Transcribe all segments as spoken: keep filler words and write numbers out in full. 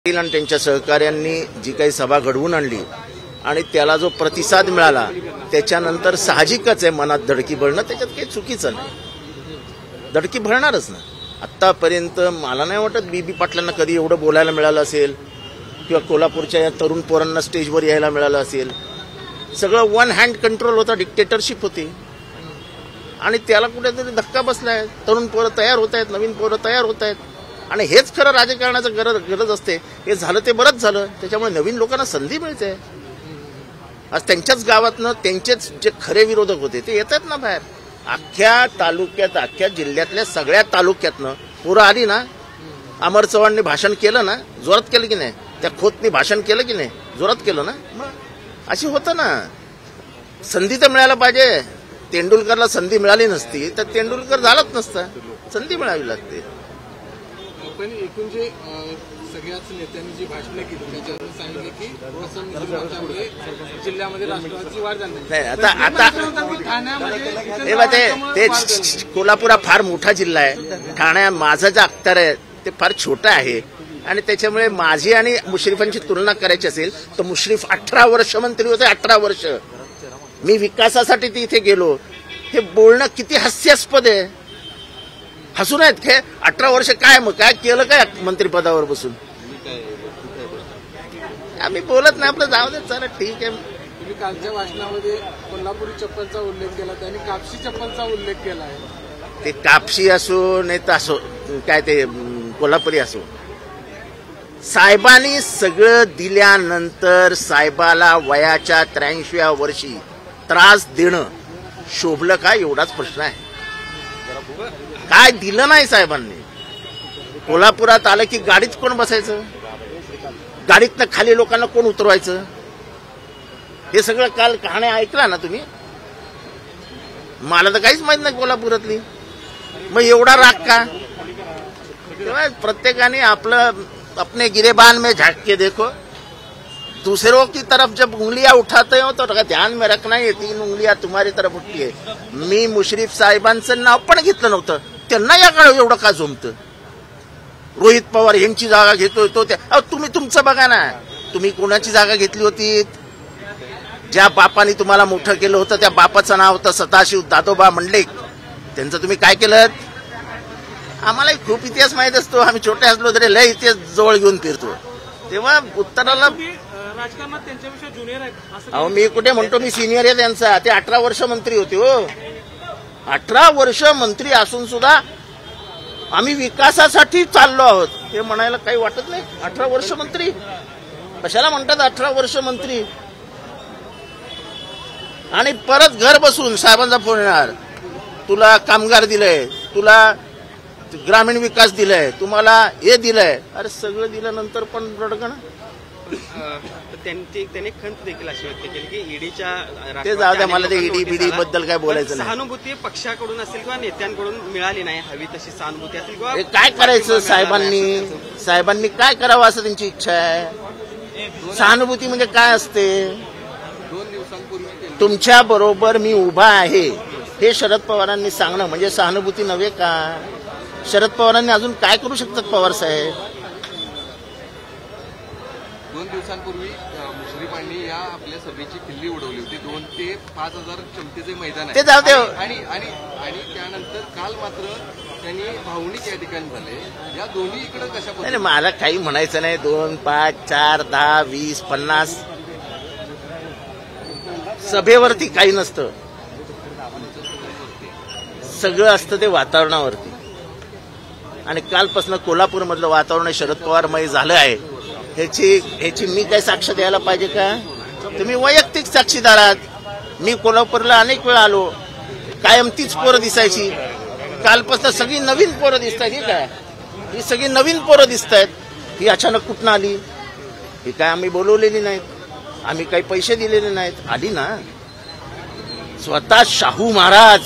आणि त्यांच्या सहकार्यांनी जी काही सभा घडवून आणली आणि त्याला जो प्रतिसाद मिळाला त्याच्यानंतर साहजिकच आहे मनात धडकी भरणं, त्याच्यात काही चुकीचं नाही, धडकी भरणारच ना। आत्तापर्यंत मला नाही वाटत बीबी पाटलांना कधी एवढं बोलायला मिळालं असेल किंवा कोल्हापूरच्या तरुण पोरांना स्टेजवर यायला मिळालं असेल। सगळं वन हँड कंट्रोल होता, डिक्टेटरशिप होती आणि त्याला कुठेतरी धक्का बसलाय। तरुण पोरं तयार होत आहेत, नवीन पोरं तयार होत आहेत आणि हेच खरं राजकारणाचं गरज गरज असते। हे झालं ते बरंच झालं, त्याच्यामुळे नवीन लोकांना संधी मिळते। आज त्यांच्याच गावातनं त्यांचेच जे खरे विरोधक होते ते येत आहेत ना बाहेर। अख्ख्या तालुक्यात, अख्ख्या जिल्ह्यातल्या सगळ्या तालुक्यातनं पोरं आली ना। अमर चव्हाणने भाषण केलं ना, जोरात केलं की नाही? त्या खोतनी भाषण केलं की नाही? जोरात केलं ना। अशी होतं ना, संधी तर मिळायला पाहिजे। तेंडुलकरला संधी मिळाली नसती तर तेंडुलकर झालाच नसता, संधी मिळावी लागते। पण एकूण जे सगळ्याच नेत्यांनी जी भाषणं केली त्याच्यावर सांगितलं की असं जिल्ह्यामध्ये राष्ट्रवादीची वाढ झाली नाही। आता आता ते ते कोल्हापूर फार मोठा जिल्हा आहे, ठाणे माझं जे अख्तर आहे ते फार छोटं आहे आणि त्याच्यामुळे माझी आणि मुश्रीफांची तुलना करायची असेल तर मुश्रीफ अठरा वर्ष मंत्री होते, अठरा वर्ष। मी विकासासाठी तिथे गेलो, हे बोलणं किती हास्यास्पद आहे। हसून आहेत हे अठरा वर्ष काय मग काय केलं काय मंत्रिपदावर बसून? आम्ही बोलत नाही, आपलं जाऊ दे, चला ठीक आहे। तुम्ही कालच्या भाषणामध्ये कोल्हापुरी चप्पलचा उल्लेख केला, त्यांनी कापशी चप्पलचा उल्लेख केला आहे। ते कापशी असो नाही तर असो काय ते कोल्हापुरी असो, साहेबांनी सगळं दिल्यानंतर साहेबाला वयाच्या त्र्याऐंशीव्या वर्षी त्रास देणं शोभलं का, एवढाच प्रश्न आहे। काय दिलं नाही साहेबांनी। कोल्हापुरात आलं की गाडीत कोण बसायचं, गाडीतनं खाली लोकांना कोण उतरवायचं, हे सगळं काल कहाणी ऐकला ना तुम्ही? मला तर काहीच माहित नाही कोल्हापुरातली, मग एवढा राग का? तेव्हा प्रत्येकाने आपलं अपने गिरेबान में झाँक के देखो, दूसरों की तरफ जब उंगलियां उठाते हो तो ध्यान में रखना, ये तीन उंगलियां तुम्हारी तरफ उठती है। मी मुश्रीफ साहेबांचं नाव पण घेतलं नव्हतं, त्यांना या काळ एवढं का जमतं? रोहित पवार यांची जागा घेतोय तो त्या, तुम्ही तुमचं बघा ना, तुम्ही कोणाची जागा घेतली होती? ज्या बापाने तुम्हाला मोठं केलं होतं त्या बापाचं नाव होतं सदाशिव दादोबा मंडलिक, त्यांचं तुम्ही काय केलं? आम्हाला खूप इतिहास माहित असतो, आम्ही छोटे असलो तरी लय इतिहास जवळ घेऊन फिरतो। तेव्हा उत्तराला राजकारणात त्यांच्यापेक्षा ज्युनियर आहेत। अहो मी कुठे म्हणतो मी सिनियर आहे त्यांचा, ते अठरा वर्ष मंत्री होते हो। अठरा वर्ष मंत्री असून सुद्धा आम्ही विकासासाठी चाललो आहोत हे म्हणायला काही वाटत नाही। अठरा वर्ष मंत्री कशाला म्हणतात? अठरा वर्ष मंत्री आणि परत घर बसून साहेबांचा फोन येणार, तुला कामगार दिलंय, तुला ग्रामीण विकास दिलाय, तुम्हाला हे दिलंय। अरे सगळं दिल्यानंतर पण रडगण। त्यांनी त्यांनी खंत देखील अशी व्यक्त केली की ईडीच्या ते जाऊ द्या, मला ते ईडी बीडी बद्दल काय बोलायचं नाही। सहानुभूती पक्षाकडून असेल किंवा नेत्यांकडून मिळाली नाही, हवी तशी सहानुभूती असेल किंवा काय करायचं साहेबांनी, साहेबांनी काय करावं असं त्यांची इच्छा आहे। सहानुभूती म्हणजे काय असते? दोन दिवसांपूर्वी तुमच्या बरोबर मी उभा आहे हे शरद पवारांनी सांगणं म्हणजे सहानुभूती नव्हे का? शरद पवारांनी अजून काय करू शकतात पवार साहेब? दोन दिवसांपूर्वी मुश्रीफांनी या आपल्या सभेची खिल्ली उडवली होती, दोन ते पाच हजार क्षमतेचे मैदान आहे ते जाऊ दे। आणि आणि आणि त्यानंतर काल मात्र त्यांनी भावनिक या ठिकाणी झाले। या दोन्ही इकडे कशा नाही, मला काही म्हणायचं नाही। दोन पाच चार दहा वीस पन्नास सभेवरती काही नसतं, सगळं असतं ते वातावरणावरती। आणि कालपासून कोल्हापूरमधलं वातावरण शरद पवारमय झालं आहे, ह्याची ह्याची मी काय साक्ष द्यायला पाहिजे का? तुम्ही वैयक्तिक साक्षीदार आहात। मी कोल्हापूरला अनेक वेळा आलो, कायम तीच पोरं दिसायची, कालपासून सगळी नवीन पोरं दिसत आहेत। ही काय ही सगळी नवीन पोरं दिसत आहेत, ही अचानक कुठनं आली? ही काय आम्ही बोलवलेली नाहीत, आम्ही काही पैसे दिलेले नाहीत, आली ना स्वतः शाहू महाराज,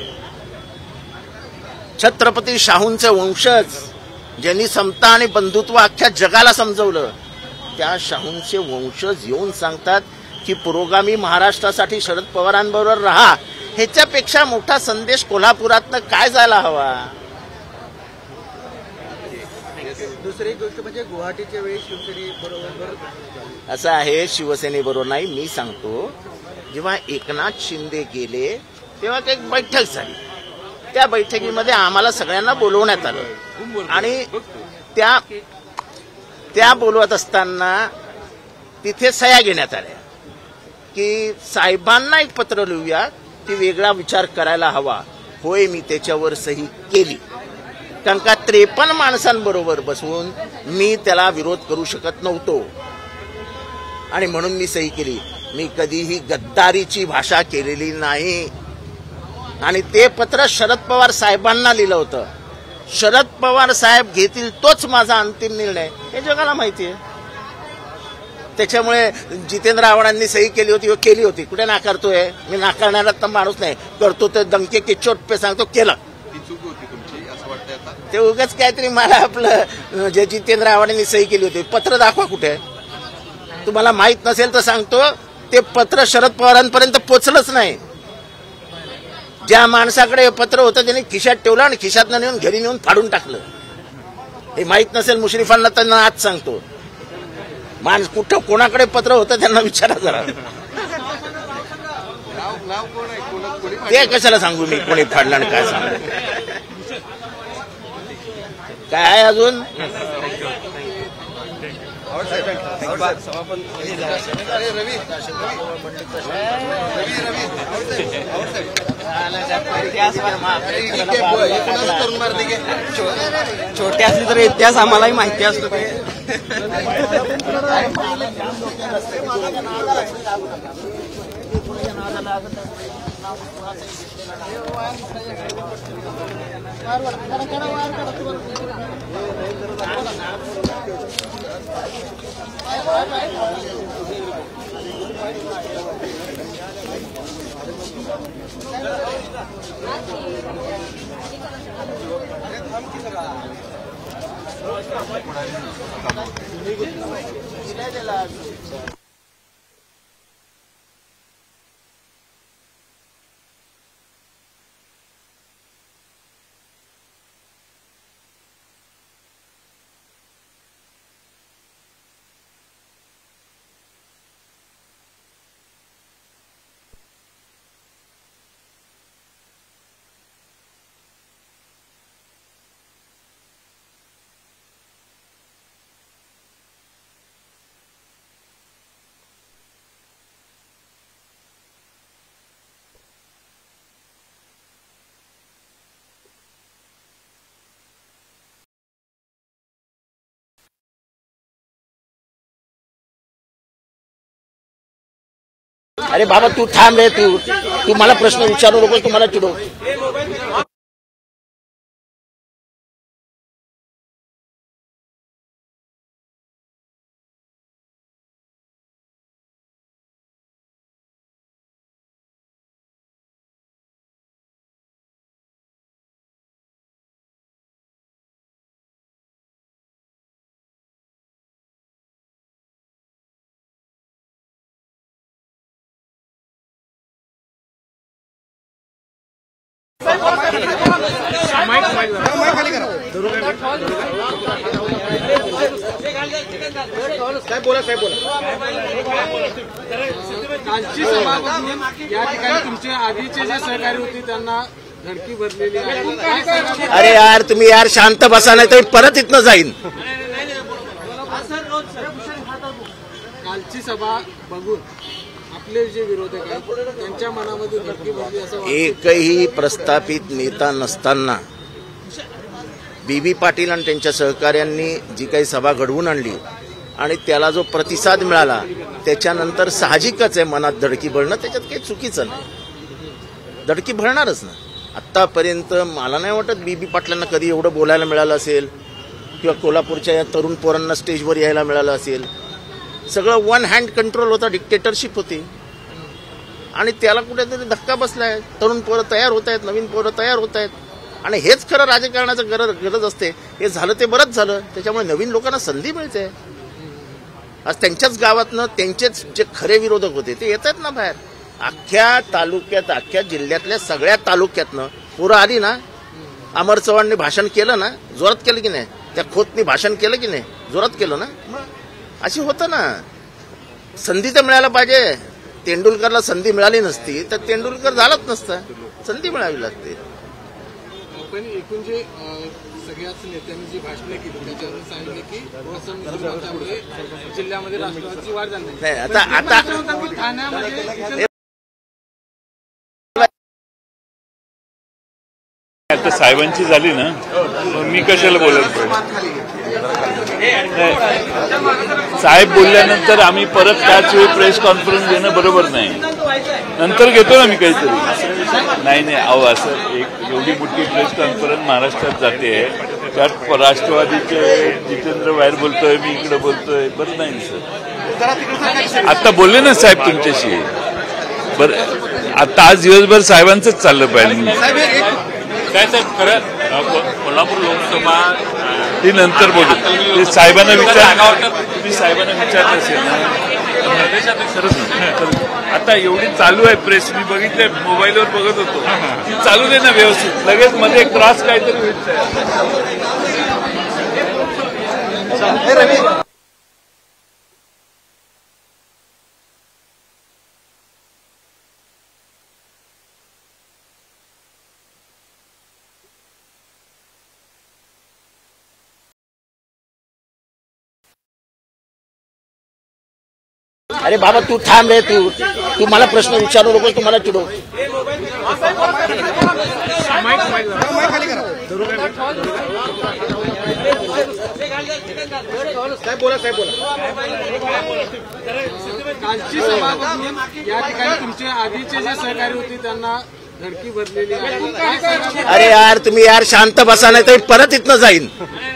छत्रपती शाहूंचे वंशज, ज्यांनी समता आणि बंधुत्व अख्ख्या जगाला समजवलं, त्या शाहूंचे वंशज येऊन सांगतात की पुरोगामी महाराष्ट्रासाठी शरद पवारांबरोबर राहा। ह्याच्यापेक्षा मोठा संदेश कोल्हापुरातनं काय जायला हवा? दुसरी एक गोष्ट म्हणजे गुवाहाटीच्या वेळी शिवसेनेबरोबर असं आहे, शिवसेनेबरोबर नाही, मी सांगतो, जेव्हा एकनाथ शिंदे गेले तेव्हा एक बैठक झाली. त्या बैठकीमध्ये आम्हाला सगळ्यांना बोलवण्यात आलं आणि त्या त्या बोलवत असताना तिथे सह्या घेण्यात आल्या की साहेबांना एक पत्र लिहूया की वेगळा विचार करायला हवा. होय, मी त्याच्यावर सही केली, कारण का त्रेपन्न माणसांबरोबर बसवून मी त्याला विरोध करू शकत नव्हतो आणि म्हणून मी सही केली. मी कधीही गद्दारीची भाषा केलेली नाही आणि ते पत्र शरद पवार साहेबांना लिहिलं होतं. शरद पवार साहेब घेतील तोच माझा अंतिम निर्णय, हे जगाला माहिती आहे. त्याच्यामुळे जितेंद्र आव्हाडांनी सही केली होती व केली होती, कुठे नाकारतोय? मी नाकारणारा तर माणूस नाही, करतो ते दंके की चोट पे सांगतो केलं. ते उगाच काहीतरी मला आपलं जे जितेंद्र आव्हाडांनी सही केली होती पत्र दाखवा कुठे. तुम्हाला माहित नसेल तर सांगतो, ते पत्र शरद पवारांपर्यंत पोचलंच नाही. ज्या माणसाकडे पत्र होतं त्यांनी खिशात ठेवलं आणि खिशातनं नेऊन घरी नेऊन फाडून टाकलं. हे माहित नसेल मुश्रीफांना, त्यांना आज सांगतो, माणूस कुठं कोणाकडे पत्र होतं त्यांना विचारा जरा. ते कशाला सांगू मी कोणी फाडलं आणि काय सांगू. काय आहे अजून? छोटे असले तर इतिहास आम्हालाही माहिती असतो. अरे बाबा तू थांब रे, तू तू मला प्रश्न विचारू नको, तू मला चिडव. काय बोला काय बोला कालची सभा बघून या ठिकाणी तुमचे आधीचे जे सहकारी होते त्यांना धडकी भरलेली आहे. अरे यार तुम्ही यार शांत बसा, नाही तर परत इथनं जाईन. कालची सभा बघून आपले जे विरोधक आहेत त्यांच्या मनामध्ये धडकी भरली असं वाटतं. एकही प्रस्थापित नेता नसताना बीबी पाटील आणि त्यांच्या सहकाऱ्यांनी जी काही सभा घडवून आणली आणि त्याला जो प्रतिसाद मिळाला त्याच्यानंतर साहजिकच आहे मनात धडकी भरणं, त्याच्यात काही चुकीचं नाही. धडकी भरणारच ना. आत्तापर्यंत मला नाही वाटत बीबी पाटलांना कधी एवढं बोलायला मिळालं असेल किंवा कोल्हापूरच्या या तरुण पोरांना स्टेजवर यायला मिळालं असेल. सगळं वन हँड कंट्रोल होता, डिक्टेटरशिप होती आणि त्याला कुठेतरी धक्का बसलाय. तरुण पोरं तयार होत आहेत, नवीन पोरं तयार होत आहेत आणि हेच खरं राजकारणाचं गरज गरज असते. हे झालं ते बरंच झालं, त्याच्यामुळे नवीन लोकांना संधी मिळते. आज त्यांच्याच गावातनं त्यांचेच जे खरे विरोधक होते ते येत आहेत ना बाहेर. अख्ख्या तालुक्यात, अख्ख्या जिल्ह्यातल्या सगळ्या तालुक्यातनं पोरं आली ना. अमर चव्हाणने भाषण केलं ना, जोरात केलं की नाही, त्या खोतनी भाषण केलं की नाही, जोरात केलं ना. अशी होतं ना. संधी तर मिळायला पाहिजे. तेंडुलकरला संधी मिळाली नसती तर तेंडुलकर झालाच नसता. संधी मिळावी लागते. पण एकूण जे सगळ्याच नेत्यांनी जी भाषणे केली त्याच्यावरून सांगितले की त्यामुळे जिल्ह्यामध्ये राष्ट्रवादीची वाढ झाली नाही. आता आता ठाण्यामध्ये आता साहेबांची झाली ना, मी कशाला बोलत साहेब बोलल्यानंतर आम्ही परत त्याच वेळी प्रेस कॉन्फरन्स घेणं बरोबर नाही. नंतर घेतो ना मी काहीतरी. नाही नाही अहो असं एक एवढी मोठी प्रेस कॉन्फरन्स महाराष्ट्रात जाते, त्यात राष्ट्रवादीचे जितेंद्र बाहेर बोलतोय, मी इकडे बोलतोय, बरं नाही सर. आता बोलले ना साहेब तुमच्याशी. बरं आता आज दिवसभर साहेबांचंच चाललं पाहिजे. काय साहेब खरं कोल्हापूर लोकसभा ती नंतर बोलू. ते साहेबांना विचार मी साहेबांना विचारत असेल ना. आता एवढी चालू आहे प्रेस, मी बघितलंय मोबाईलवर बघत होतो. ती चालू दे ना व्यवस्थित. लगेच मध्ये एक त्रास काहीतरी होईल. अरे बाबा तू थांब रे. तू तू मला प्रश्न विचारू नको, तू मला चिडव. कालची सभा बघून या ठिकाणी तुमचे आधीचे जे सहकारी होते त्यांना धडकी भरलेली आहे. अरे यार तुम्ही यार शांत बसा, नाही तर परत इथनं जाईन.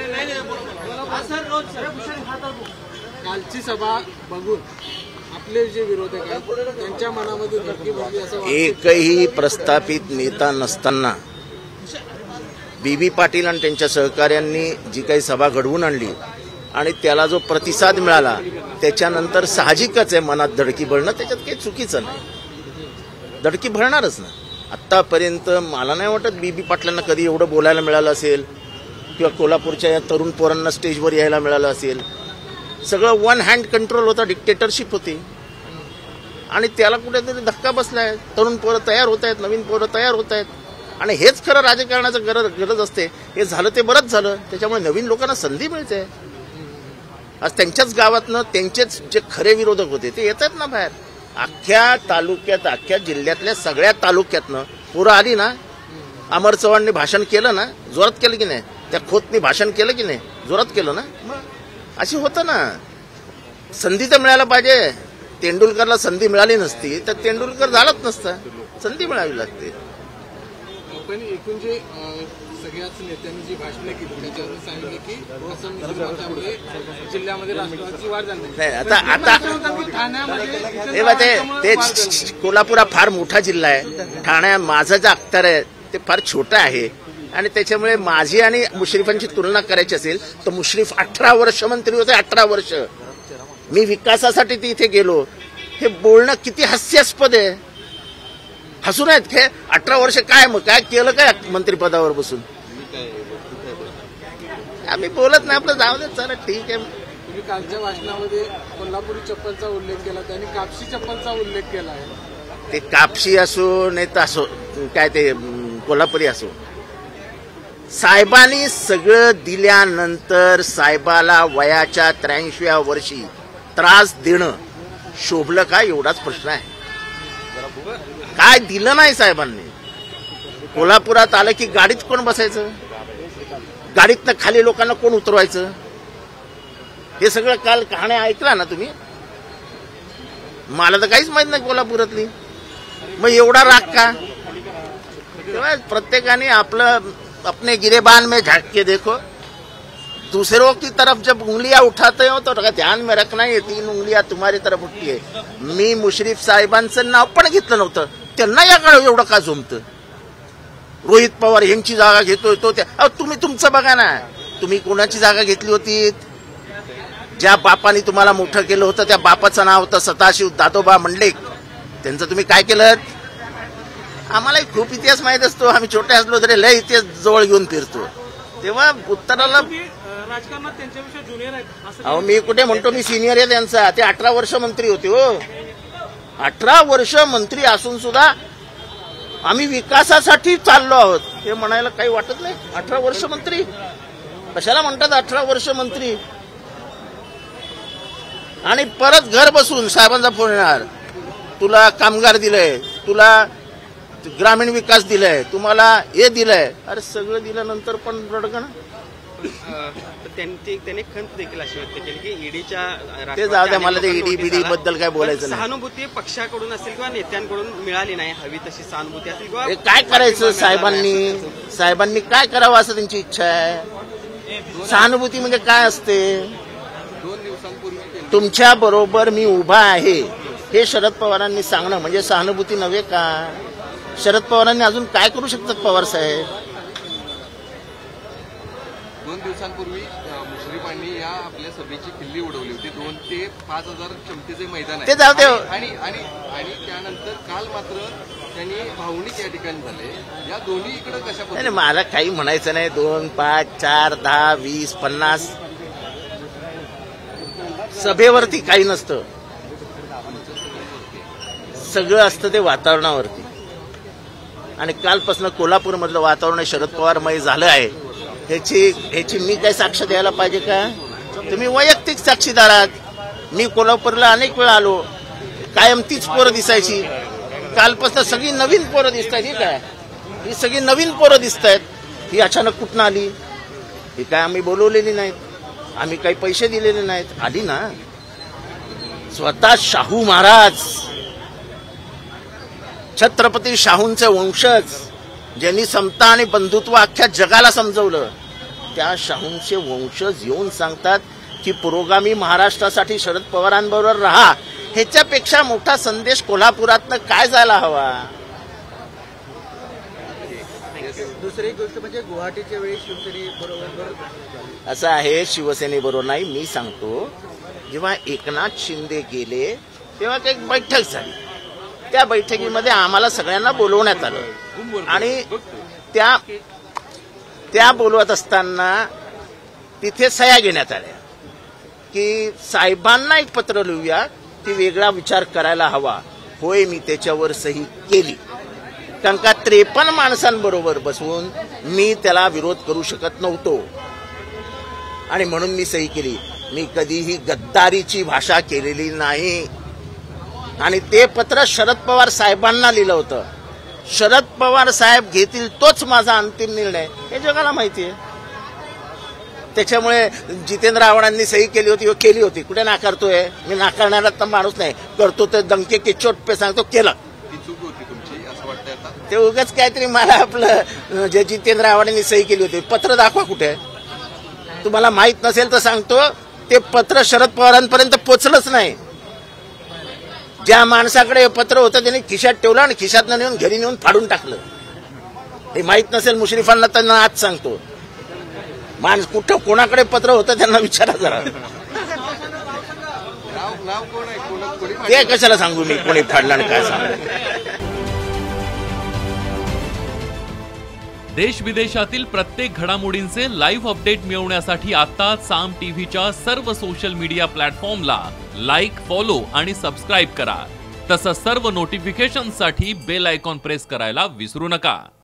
कालची सभा बघून आपले जे विरोधक आहेत त्यांच्या मनामध्ये धडकी भरली असं वाटतं. एकही प्रस्थापित नेता नसताना बीबी पाटील आणि त्यांच्या सहकाऱ्यांनी जी काही सभा घडवून आणली आणि त्याला जो प्रतिसाद मिळाला त्याच्यानंतर साहजिकच आहे मनात धडकी भरणं. त्याच्यात काही चुकीचं नाही. धडकी भरणारच ना. आत्तापर्यंत मला नाही वाटत बीबी पाटलांना कधी एवढं बोलायला मिळालं असेल किंवा कोल्हापूरच्या या तरुण पोरांना स्टेजवर यायला मिळालं असेल. सगळं वन हँड कंट्रोल होता, डिक्टेटरशिप होती आणि त्याला कुठेतरी धक्का बसलाय. तरुण पोरं तयार होत आहेत, नवीन पोरं तयार होत आहेत आणि हेच खरं राजकारणाचं गरज गरज असते. हे झालं ते बरंच झालं. त्याच्यामुळे नवीन लोकांना संधी मिळते. आज त्यांच्याच गावातनं त्यांचेच जे खरे विरोधक होते ते येतात ना बाहेर. अख्ख्या तालुक्यात, अख्ख्या जिल्ह्यातल्या सगळ्या तालुक्यातनं पोरं आली ना. अमर चव्हाणने भाषण केलं ना, जोरात केलं की नाही. त्या खोतनी भाषण केलं की नाही, जोरात केलं ना. अशी होतं ना. संधी तर मिळायला पाहिजे. तेंडुलकरला संधी मिळाली नसती तर तेंडुलकर झालाच नसता. संधी मिळावी लागते. पण एकूण जे सगळ्याच नेत्यांनी जी भाषणे केली त्याच्यावरून सांगितले की त्यामुळे जिल्ह्यामध्ये राष्ट्रवादीची वाढ झाली नाही. आता आता ठाण्यामध्ये बा ते ते कोल्हापूर हा फार मोठा जिल्हा आहे. ठाण्या माझं जे अख्तर आहे ते फार छोटं आहे आणि त्याच्यामुळे माझी आणि मुश्रीफांची तुलना करायची असेल तर मुश्रीफ अठरा वर्ष मंत्री होते. अठरा वर्ष मी विकासासाठी तिथे गेलो. हे बोलणं किती हास्यास्पद आहे. हसून आहेत हे. अठरा वर्ष काय मग काय केलं काय मंत्रिपदावर बसून. आम्ही बोलत नाही, आपलं जाऊ देत चला ठीक आहे. तुम्ही कालच्या भाषणामध्ये कोल्हापुरी चप्पलचा उल्लेख केला, त्यांनी कापशी चप्पलचा उल्लेख केला आहे. ते कापशी असो नाही तर असो काय ते कोल्हापुरी असो, साहेबांनी सगळं दिल्यानंतर साहेबाला वयाच्या त्र्याऐंशीव्या वर्षी त्रास देणं शोभलं काय एवढाच प्रश्न आहे. काय दिलं नाही साहेबांनी. कोल्हापुरात आलं की गाडीत कोण बसायचं, गाडीतनं खाली लोकांना कोण उतरवायचं, हे सगळं काल कहाण्या ऐकला ना तुम्ही. मला तर काहीच माहित नाही कोल्हापुरातली. मग एवढा राग का. तेव्हा प्रत्येकाने आपलं अपने गिरेबान में झांक के देखो. दूसरों की तरफ जब उंगलियां उठाते हो तो ध्यान में रखना ये तीन उंगलियां तुम्हारी तरफ उठती है. मी मुश्रीफ साहेबांचं नाव पण घेतलं नव्हतं. त्यांना या काळ एवढं का जमतं. रोहित पवार यांची जागा घेतोय तो त्या. तुम्ही तुमचं बघा ना. तुम्ही कोणाची जागा घेतली होती. ज्या बापाने तुम्हाला मोठं केलं होतं त्या बापाचं नाव होतं सदाशिव दादोबा मंडलिक. त्यांचं तुम्ही काय केलं. आम्हालाही खूप इतिहास माहित असतो. आम्ही छोटे असलो तरी लय इतिहास जवळ घेऊन फिरतो. तेव्हा उत्तराला राजकारणात त्यांच्यापेक्षा ज्युनियर आहेत असं अहो मी कुठे म्हणतो मी सिनियर आहे त्यांचा. ते अठरा वर्ष मंत्री होते हो. अठरा वर्ष मंत्री असून सुद्धा आम्ही विकासासाठी चाललो आहोत हे म्हणायला काही वाटत नाही. अठरा वर्ष मंत्री कशाला म्हणतात अठरा वर्ष मंत्री. आणि परत घर बसून साहेबांचा फोन येणार, तुला कामगार दिलंय, तुला ग्रामीण विकास दिलाय, तुम्हाला हे दिलंय. अरे सगळं दिल्यानंतर पण रडगण. त्यांनी त्याने खंत देखील अशी व्यक्त केली की ईडीच्या ते जाऊ द्या, मला ते ईडी बीडी बद्दल काय बोलायचं नाही. सहानुभूती पक्षाकडून असेल किंवा नेत्यांकडून मिळाली नाही, हवी तशी सहानुभूती असेल किंवा हे काय करायचं साहेबांनी साहेबांनी काय करावं असं त्यांची इच्छा आहे. सहानुभूती म्हणजे काय असते. दोन दिवसांपूर्वी तुमच्या बरोबर मी उभा आहे हे शरद पवारांनी सांगणं म्हणजे सहानुभूती नव्हे का. शरद पवारांनी अजून काय करू शकतात पवार साहेब. दोन दिवसांपूर्वी मुश्रीफांनी या आपल्या सभेची खिल्ली उडवली होती. दोन ते पाच हजार क्षमतेचे मैदान ते जाऊ दे. आणि आणि आणि त्यानंतर काल मात्र त्यांनी भावनिक या ठिकाणी झाले. या दोन्ही इकडे कशा नाही नाही, मला काही म्हणायचं नाही. दोन पाच चार दहा वीस पन्नास सभेवरती काही नसतं. सगळं असतं ते वातावरणावरती. आणि कालपासून कोल्हापूरमधलं वातावरण शरद पवारमय झालं आहे ह्याची ह्याची मी काय साक्ष द्यायला पाहिजे का. तुम्ही वैयक्तिक साक्षीदार आहात. मी कोल्हापूरला अनेक वेळा आलो, कायम तीच पोरं दिसायची. कालपासून सगळी नवीन पोरं दिसत आहेत. ही काय ही सगळी नवीन पोरं दिसत आहेत. ही अचानक कुठनं आली. ही काय आम्ही बोलवलेली नाहीत, आम्ही काही पैसे दिलेले नाहीत. आली ना स्वतः शाहू महाराज, छत्रपती शाहूंचे वंशज, ज्यांनी समता आणि बंधुत्व अख्ख्या जगाला समजवलं, त्या शाहूंचे वंशज येऊन सांगतात की पुरोगामी महाराष्ट्रासाठी शरद पवारांबरोबर राहा. ह्याच्यापेक्षा मोठा संदेश कोल्हापुरातनं काय जायला हवा. दुसरी गोष्ट म्हणजे गुवाहाटीच्या वेळी शिवसेनेबरोबर असं आहे, शिवसेनेबरोबर नाही. मी सांगतो जेव्हा एकनाथ शिंदे गेले तेव्हा एक बैठक झाली. त्या बैठकीमध्ये आम्हाला सगळ्यांना बोलवण्यात आलं आणि त्या त्या बोलवत असताना तिथे सह्या घेण्यात आल्या की साहेबांना एक पत्र लिहूया, ती वेगळा विचार करायला हवा. होय, मी त्याच्यावर सही केली. कारण का त्रेपन्न माणसांबरोबर बसवून मी त्याला विरोध करू शकत नव्हतो आणि म्हणून मी सही केली. मी कधीही गद्दारीची भाषा केलेली नाही. आणि ते पत्र शरद पवार साहेबांना लिहिलं होतं. शरद पवार साहेब घेतील तोच माझा अंतिम निर्णय हे जगाला माहिती आहे. त्याच्यामुळे जितेंद्र आव्हाडांनी सही केली होती केली होती. कुठे नाकारतोय मी. नाकारणारा तर माणूस नाही. करतो तर दंके के चोट पे सांगतो केलं. चूक होती तुमची असं वाटतंय आता. ते उगाच काहीतरी मला आपलं जे जितेंद्र आव्हाडांनी सही केली होती पत्र दाखवा कुठे. तुम्हाला माहित नसेल तर सांगतो, ते पत्र शरद पवारांपर्यंत पोचलंच नाही. ज्या माणसाकडे हे पत्र होतं त्यांनी खिशात ठेवलं आणि खिशात नेऊन घरी नेऊन फाडून टाकलं. हे माहित नसेल मुश्रीफांना त्यांना आज सांगतो. माणस कुठं कोणाकडे पत्र होतं त्यांना विचारा जरा. नाव नाव कोण आहे. कोण कोणी ते कशाला सांगू मी कोणी फाडलं आणि काय सांगू. देश विदेशातील प्रत्येक घडामोडींचे लाईव्ह अपडेट मिळवण्यासाठी आता साम टीव्हीच्या सर्व सोशल मीडिया प्लॅटफॉर्मला लाईक, फॉलो आणि सबस्क्राईब करा. तसंच सर्व नोटिफिकेशनसाठी बेल आयकॉन प्रेस करायला विसरू नका.